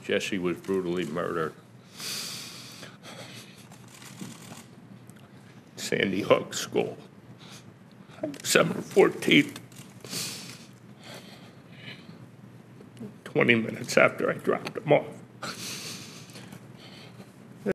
Jesse was brutally murdered. Sandy Hook School, December 14th, 20 minutes after I dropped him off.